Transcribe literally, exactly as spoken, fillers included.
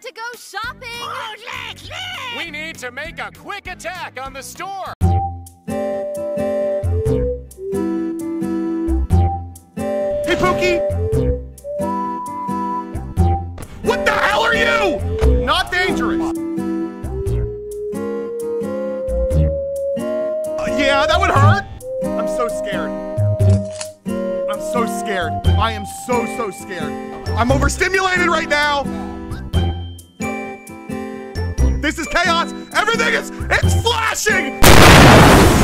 to go shopping. We need to make a quick attack on the store. Hey, Pookie! What the hell are you? Not dangerous. Uh, yeah, that would hurt. I'm so scared. I'm so scared. I am so, so scared. I'm overstimulated right now. This is chaos. Everything is, it's flashing.